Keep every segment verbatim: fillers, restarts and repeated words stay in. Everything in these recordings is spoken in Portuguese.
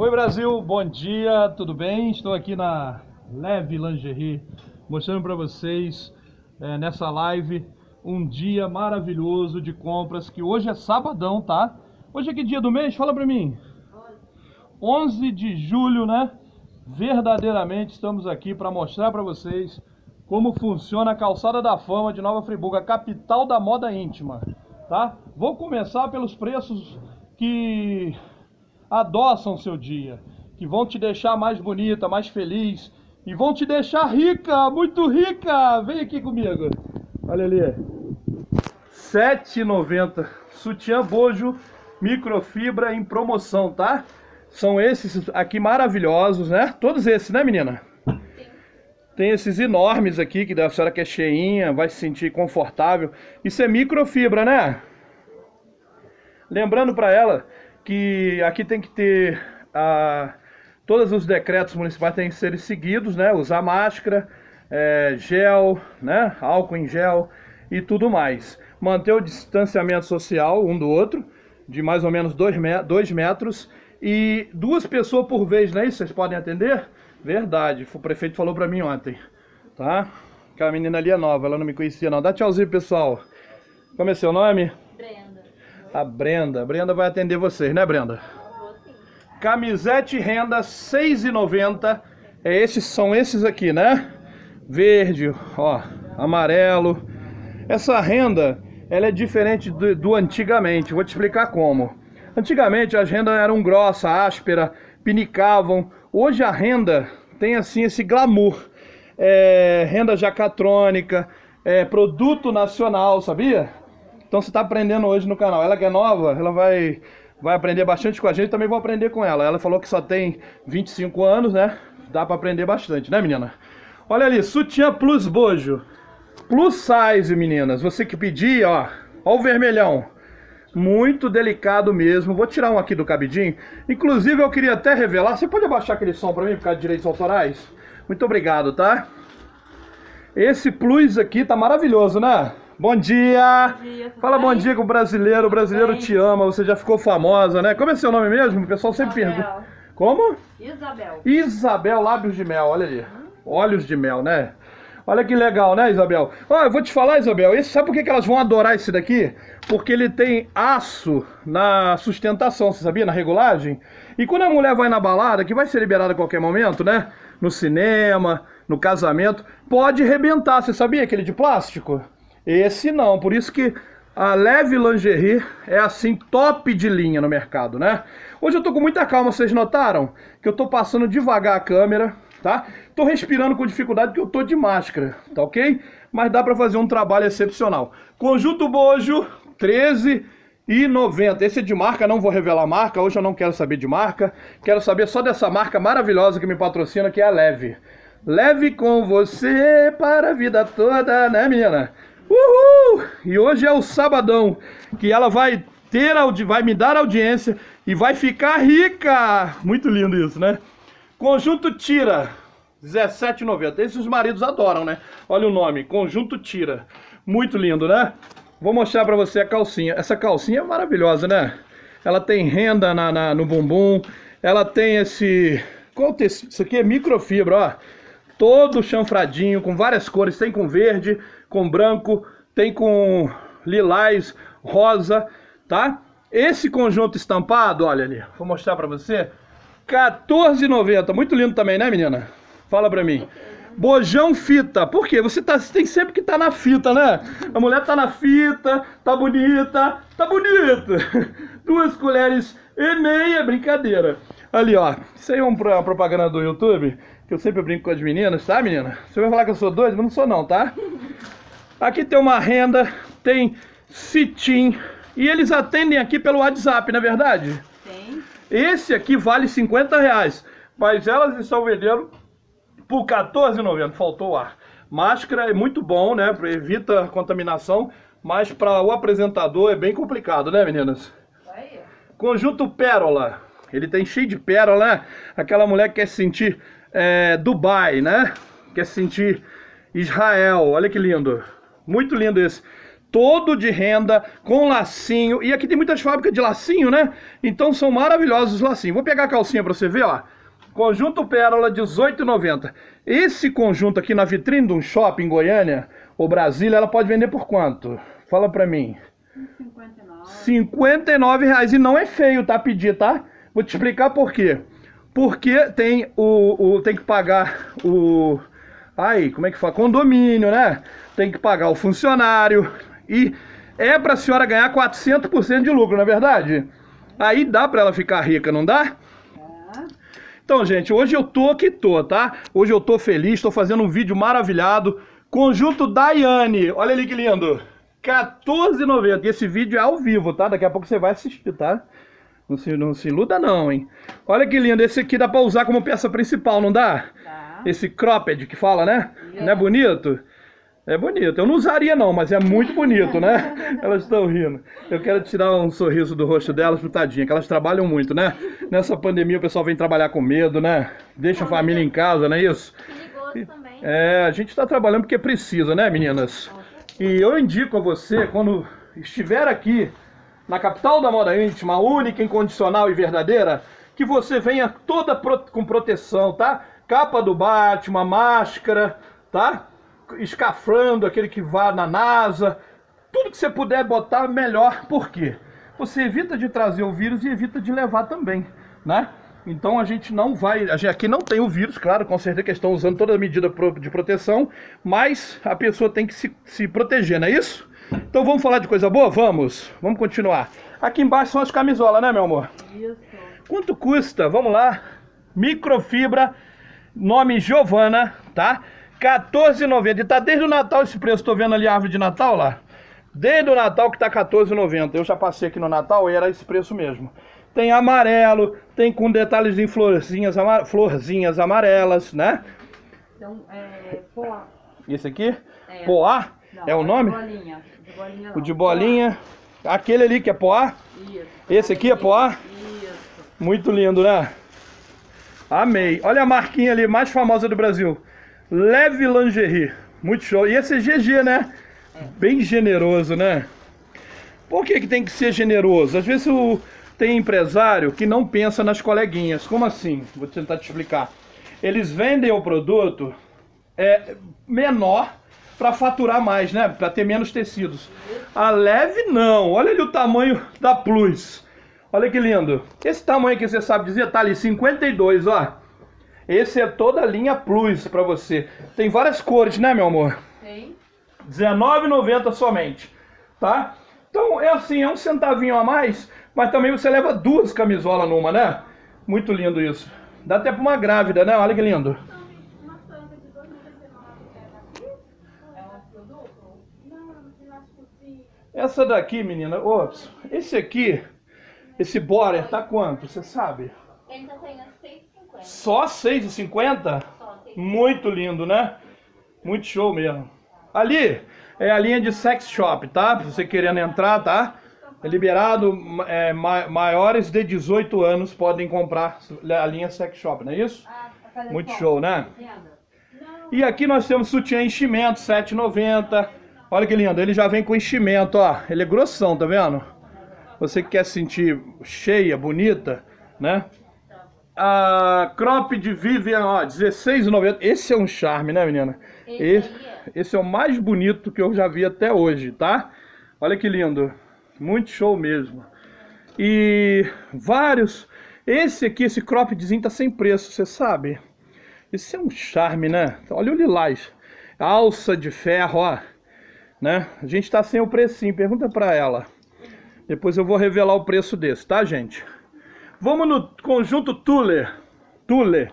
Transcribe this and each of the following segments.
Oi Brasil, bom dia, tudo bem? Estou aqui na Leve Lingerie mostrando para vocês é, nessa live um dia maravilhoso de compras, que hoje é sabadão, tá? Hoje é que dia do mês? Fala para mim. onze de julho, né? Verdadeiramente estamos aqui para mostrar para vocês como funciona a Calçada da Fama de Nova Friburgo, a capital da moda íntima, tá? Vou começar pelos preços que adoçam seu dia, que vão te deixar mais bonita, mais feliz e vão te deixar rica, muito rica. Vem aqui comigo. Olha ali. sete reais e noventa centavos. Sutiã bojo microfibra em promoção, tá? São esses aqui maravilhosos, né? Todos esses, né, menina? Sim. Tem esses enormes aqui, que a senhora que é cheinha, vai se sentir confortável. Isso é microfibra, né? Lembrando para ela que aqui tem que ter ah, todos os decretos municipais têm que ser seguidos, né? Usar máscara, é, gel, né? Álcool em gel e tudo mais. Manter o distanciamento social um do outro, de mais ou menos dois metros, e duas pessoas por vez, não é isso? Vocês podem atender? Verdade, o prefeito falou pra mim ontem, tá? Aquela menina ali é nova, ela não me conhecia não. Dá tchauzinho, pessoal. Como é seu nome? Brenda. A Brenda. A Brenda vai atender vocês, né, Brenda? Vou sim. Camisete renda seis reais e noventa centavos. É esses, são esses aqui, né? Verde, ó, amarelo. Essa renda, ela é diferente do, do antigamente. Vou te explicar como. Antigamente as rendas eram grossas, ásperas, pinicavam. Hoje a renda tem assim esse glamour. É, renda jacatrônica, é, produto nacional, sabia? Então você está aprendendo hoje no canal. Ela que é nova, ela vai, vai aprender bastante com a gente, também vou aprender com ela. Ela falou que só tem vinte e cinco anos, né? Dá para aprender bastante, né, menina? Olha ali, sutiã plus bojo. Plus size, meninas. Você que pedir, ó. Ó o vermelhão. Muito delicado mesmo. Vou tirar um aqui do cabidinho. Inclusive eu queria até revelar. Você pode abaixar aquele som para mim por causa de direitos autorais? Muito obrigado, tá? Esse plus aqui tá maravilhoso, né? Bom dia! Bom dia, fala bem? Bom dia com o brasileiro. O brasileiro te ama. Você já ficou famosa, né? Como é seu nome mesmo? O pessoal sempre Isabel. pergunta. Como? Isabel. Isabel, lábios de mel. Olha ali. Uhum. Olhos de mel, né? Olha que legal, né, Isabel? Ó, eu vou te falar, Isabel, esse, sabe por que que elas vão adorar esse daqui? Porque ele tem aço na sustentação, você sabia? Na regulagem. E quando a mulher vai na balada, que vai ser liberada a qualquer momento, né? No cinema, no casamento, pode rebentar. Você sabia aquele de plástico? Esse não, por isso que a Leve Lingerie é assim, top de linha no mercado, né? Hoje eu tô com muita calma, vocês notaram? Que eu tô passando devagar a câmera, tá? Tô respirando com dificuldade porque eu tô de máscara, tá ok? Mas dá pra fazer um trabalho excepcional. Conjunto bojo, treze reais e noventa centavos. Esse é de marca, não vou revelar a marca, hoje eu não quero saber de marca. Quero saber só dessa marca maravilhosa que me patrocina, que é a Leve. Leve com você para a vida toda, né, menina? Uhul! E hoje é o sabadão, que ela vai ter, vai me dar audiência e vai ficar rica. Muito lindo isso, né? Conjunto Tira, dezessete reais e noventa centavos. Esses os maridos adoram, né? Olha o nome, Conjunto Tira. Muito lindo, né? Vou mostrar pra você a calcinha. Essa calcinha é maravilhosa, né? Ela tem renda na, na, no bumbum. Ela tem esse... Qual tecido? Isso aqui é microfibra, ó. Todo chanfradinho, com várias cores. Tem com verde, com branco, tem com lilás, rosa, tá? Esse conjunto estampado, olha ali. Vou mostrar pra você. quatorze reais e noventa centavos. Muito lindo também, né, menina? Fala pra mim. Bojão fita. Por quê? Você, tá, você tem sempre que estar tá na fita, né? A mulher tá na fita, tá bonita, tá bonita. Duas colheres e meia, brincadeira. Ali, ó. Isso aí é uma propaganda do YouTube, que eu sempre brinco com as meninas, tá, menina? Você vai falar que eu sou doido, mas não sou não, tá? Aqui tem uma renda, tem cetim. E eles atendem aqui pelo WhatsApp, não é verdade? Tem. Esse aqui vale cinquenta reais, mas elas estão vendendo por quatorze reais e noventa centavos. Faltou o ar. Máscara é muito bom, né? Evita a contaminação, mas para o apresentador é bem complicado, né, meninas? Aí. Conjunto Pérola. Ele tem cheio de pérola, né? Aquela mulher que quer se sentir é, Dubai, né? Quer se sentir Israel. Olha que lindo. Muito lindo esse. todo de renda, com lacinho. E aqui tem muitas fábricas de lacinho, né? Então são maravilhosos os lacinhos. Vou pegar a calcinha pra você ver, ó. Conjunto Pérola, dezoito reais e noventa centavos. Esse conjunto aqui na vitrine de um shopping em Goiânia, ou Brasília, ela pode vender por quanto? Fala pra mim. cinquenta e nove. cinquenta e nove reais. E não é feio, tá? Pedir, tá? Vou te explicar por quê. Porque tem o, o tem que pagar o... Aí, como é que fala? Condomínio, né? Tem que pagar o funcionário. E é pra senhora ganhar quatrocentos por cento de lucro, não é verdade? Aí dá pra ela ficar rica, não dá? Então, gente, hoje eu tô que tô, tá? Hoje eu tô feliz, tô fazendo um vídeo maravilhado. Conjunto Daiane, olha ali que lindo. quatorze reais e noventa centavos. E esse vídeo é ao vivo, tá? Daqui a pouco você vai assistir, tá? Não se, não se iluda não, hein? Olha que lindo, esse aqui dá pra usar como peça principal, não dá? Tá. Esse cropped que fala, né? Yeah. Não é bonito? É bonito. Eu não usaria não, mas é muito bonito, né? Elas estão rindo. Eu quero tirar um sorriso do rosto delas, tadinha, que elas trabalham muito, né? Nessa pandemia o pessoal vem trabalhar com medo, né? Deixa a família em casa, não é isso? Perigoso também. É, a gente está trabalhando porque precisa, né, meninas? E eu indico a você, quando estiver aqui na capital da moda íntima, única, incondicional e verdadeira, que você venha toda pro- com proteção, tá? Capa do Batman, máscara, tá? Escafrando, aquele que vá na NASA, tudo que você puder botar, melhor. Por quê? Você evita de trazer o vírus e evita de levar também, né? Então a gente não vai, a gente aqui não tem o vírus, claro, com certeza que estão usando toda a medida pro- de proteção, mas a pessoa tem que se, se proteger, não é isso? Então vamos falar de coisa boa? Vamos, vamos continuar. Aqui embaixo são as camisolas, né, meu amor? Isso. Quanto custa? Vamos lá. Microfibra, nome Giovana, tá? quatorze reais e noventa centavos. E tá desde o Natal esse preço. Tô vendo ali a árvore de Natal lá. Desde o Natal que tá quatorze reais e noventa centavos. Eu já passei aqui no Natal e era esse preço mesmo. Tem amarelo, tem com detalhes em florzinhas, amar... florzinhas amarelas, né? Então, é... Poá. Esse aqui? É. Poá? Não, É o nome? De bolinha. De bolinha O não. de bolinha. Aquele ali que é poá? Isso. Esse aqui é poá? Isso. Muito lindo, né? Amei. Olha a marquinha ali, mais famosa do Brasil. Leve Lingerie. Muito show. E esse é G G, né? Bem generoso, né? Por que que tem que ser generoso? Às vezes o... tem empresário que não pensa nas coleguinhas. Como assim? Vou tentar te explicar. Eles vendem o produto é, menor para faturar mais, né? Para ter menos tecidos. A Leve não. Olha ali o tamanho da Plus. Olha que lindo. Esse tamanho que você sabe dizer, tá ali, cinquenta e dois, ó. Esse é toda a linha Plus pra você. Tem várias cores, né, meu amor? Tem. dezenove reais e noventa centavos somente, tá? Então, é assim, é um centavinho a mais, mas também você leva duas camisolas numa, né? Muito lindo isso. Dá até pra uma grávida, né? Olha que lindo. Uma planta de dois reais e noventa centavos. É um produto? Não, não acho que... Essa daqui, menina, ops, esse aqui, esse border, tá quanto? Você sabe? Ele tá saindo seis reais e cinquenta centavos. Só seis reais e cinquenta centavos? Só seis. Muito lindo, né? Muito show mesmo. Ali é a linha de sex shop, tá? Se você querendo entrar, tá? É liberado, é, ma maiores de dezoito anos podem comprar a linha sex shop, não é isso? Ah, pra fazer Muito foto. show, né? Venda? E aqui nós temos sutiã enchimento, sete reais e noventa centavos. Olha que lindo, ele já vem com enchimento, ó. Ele é grossão, tá vendo? Você que quer se sentir cheia, bonita, né? A crop de Vivian, ó, dezesseis reais e noventa centavos. Esse é um charme, né, menina? Esse Esse, aí é. esse é o mais bonito que eu já vi até hoje, tá? Olha que lindo. Muito show mesmo. E vários... Esse aqui, esse croppedzinho tá sem preço, você sabe? Esse é um charme, né? Olha o lilás. Alça de ferro, ó. Né? A gente tá sem o precinho. Pergunta pra ela. Depois eu vou revelar o preço desse, tá, gente? Vamos no conjunto Tulle. Tulle.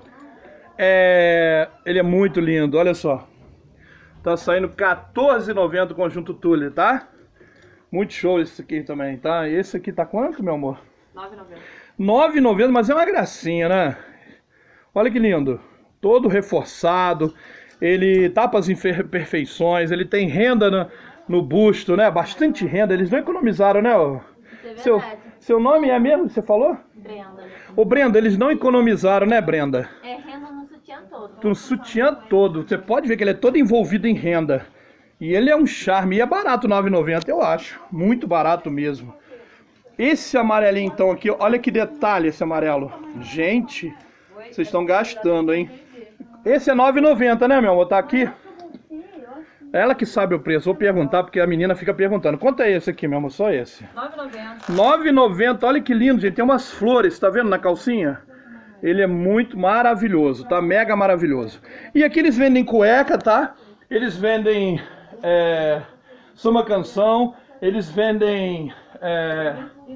É... Ele é muito lindo, olha só. Tá saindo quatorze reais e noventa centavos o conjunto Tulle, tá? Muito show esse aqui também, tá? Esse aqui tá quanto, meu amor? nove reais e noventa centavos. nove reais e noventa centavos, mas é uma gracinha, né? Olha que lindo. Todo reforçado. Ele tapa as imperfeições. Ele tem renda no, no busto, né? Bastante renda. Eles não economizaram, né? ô? Isso é Seu, verdade. seu nome é mesmo? Você falou? Brenda. Ô, Brenda, eles não economizaram, né, Brenda? É renda no sutiã todo. No sutiã todo. Você pode ver que ele é todo envolvido em renda. E ele é um charme, e é barato, nove reais e noventa centavos, eu acho. Muito barato mesmo. Esse amarelinho então aqui, olha que detalhe esse amarelo. Gente, vocês estão gastando, hein? Esse é nove reais e noventa centavos, né, meu amor? Tá aqui. Ela que sabe o preço, vou perguntar, porque a menina fica perguntando. Quanto é esse aqui, meu amor? Só esse. nove reais e noventa centavos. nove reais e noventa centavos, olha que lindo, gente. Tem umas flores, tá vendo na calcinha? Ele é muito maravilhoso, tá? Mega maravilhoso. E aqui eles vendem cueca, tá? Eles vendem é, Suma Canção, eles vendem é,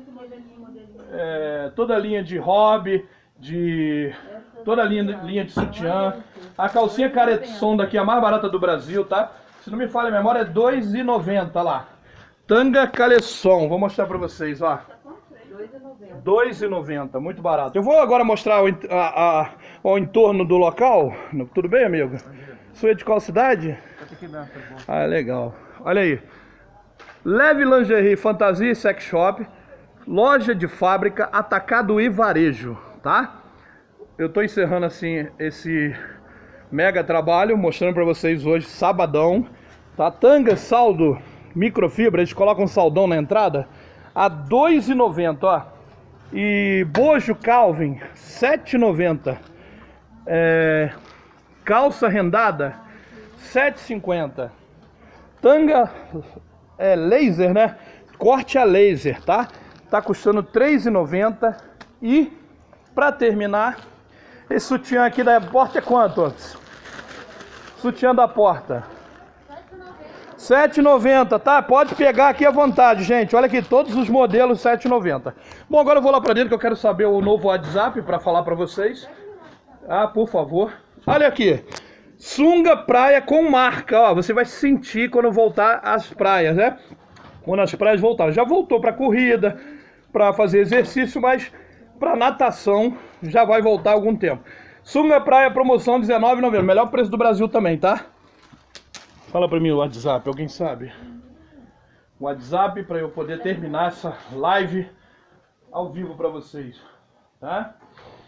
é, toda a linha de hobby, de toda a linha, linha de sutiã. A calcinha Caretson daqui é a mais barata do Brasil, tá? Se não me falha a memória, é dois reais e noventa centavos lá. Tanga Caleçon, vou mostrar pra vocês, ó. dois reais e noventa centavos, muito barato. Eu vou agora mostrar o, a, a, o entorno do local. Tudo bem, amigo? Sou de qual cidade? Ah, legal. Olha aí. Leve Lingerie, Fantasia e Sex Shop. Loja de fábrica, atacado e varejo, tá? Eu tô encerrando assim esse mega trabalho, mostrando pra vocês hoje, sabadão. Tá? Tanga, saldo, microfibra, eles colocam um saldão na entrada a dois reais e noventa centavos, ó. E bojo Calvin, sete reais e noventa centavos. É, calça rendada, sete reais e cinquenta centavos. Tanga é laser, né? Corte a laser, tá? Tá custando três reais e noventa centavos. E pra terminar, esse sutiã aqui da porta é quanto? Sutiã da porta sete reais e noventa centavos, tá? Pode pegar aqui à vontade, gente. Olha aqui, todos os modelos sete reais e noventa centavos. Bom, agora eu vou lá pra dentro que eu quero saber o novo WhatsApp pra falar pra vocês. Ah, por favor. Olha aqui. Sunga praia com marca, ó. Você vai sentir quando voltar às praias, né? Quando as praias voltarem. Já voltou pra corrida, pra fazer exercício, mas pra natação já vai voltar há algum tempo. Sunga praia promoção dezenove reais e noventa centavos. Melhor preço do Brasil também, tá? Fala pra mim o WhatsApp, alguém sabe? O WhatsApp pra eu poder terminar essa live ao vivo pra vocês, tá?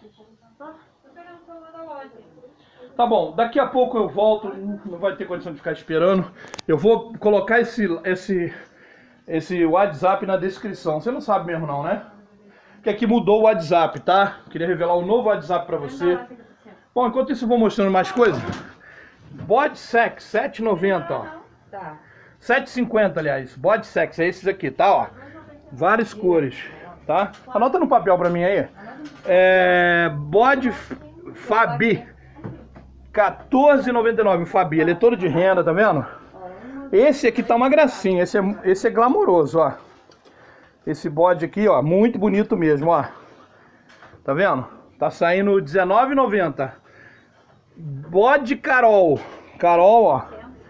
Tá bom, daqui a pouco eu volto, não vai ter condição de ficar esperando. Eu vou colocar esse, esse, esse WhatsApp na descrição. Você não sabe mesmo não, né? Que aqui mudou o WhatsApp, tá? Queria revelar um novo WhatsApp pra você. Bom, enquanto isso eu vou mostrando mais coisas. Body Sex, sete reais e noventa centavos, ó. Tá. sete reais e cinquenta centavos, aliás. Body Sex, é esses aqui, tá? Ó. Várias cores, tá? Anota no papel pra mim aí. É... Body Fabi. quatorze reais e noventa e nove centavos, o Fabi. Ele é todo de renda, tá vendo? Esse aqui tá uma gracinha. Esse é, esse é glamouroso, ó. Esse bode aqui, ó. Muito bonito mesmo, ó. Tá vendo? Tá saindo dezenove reais e noventa centavos. Bode Carol. Carol, ó.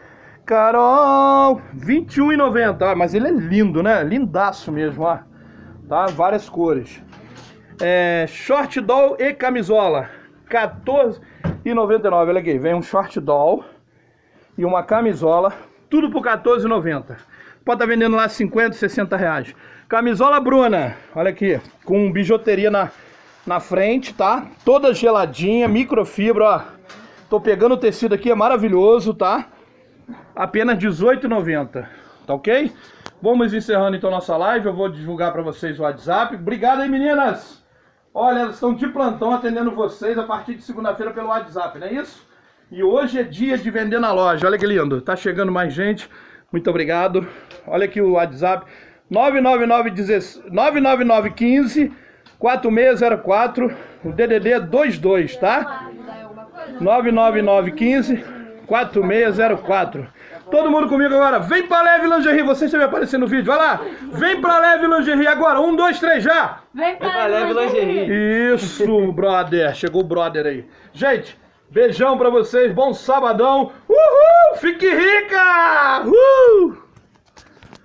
Carol. vinte e um reais e noventa centavos. Ah, mas ele é lindo, né? Lindaço mesmo, ó. Tá? Várias cores. É, short doll e camisola. quatorze reais e noventa e nove centavos. Olha aqui. Vem um short doll e uma camisola. Tudo por quatorze reais e noventa centavos. Pode estar vendendo lá cinquenta, sessenta reais. Camisola Bruna. Olha aqui. Com bijuteria na, na frente, tá? Toda geladinha. Microfibra, ó. Tô pegando o tecido aqui, é maravilhoso, tá? Apenas dezoito reais e noventa centavos, tá ok? Vamos encerrando então nossa live, eu vou divulgar pra vocês o WhatsApp. Obrigado aí, meninas! Olha, elas estão de plantão atendendo vocês a partir de segunda-feira pelo WhatsApp, não é isso? E hoje é dia de vender na loja, olha que lindo, tá chegando mais gente, muito obrigado. Olha aqui o WhatsApp, nove nove nove um cinco, nove nove nove um cinco, quatro seis zero quatro, o D D D é dois dois, tá? nove nove nove um cinco, quatro seis zero quatro. Todo mundo comigo agora. Vem pra Leve Lingerie. Vocês estão me aparecendo no vídeo. Vai lá. Vem pra Leve Lingerie agora. Um, dois, três, já. Vem pra, Vem pra Leve Lingerie. Isso, brother. Chegou o brother aí. Gente, beijão pra vocês. Bom sabadão. Uhul. Fique rica. Uhul.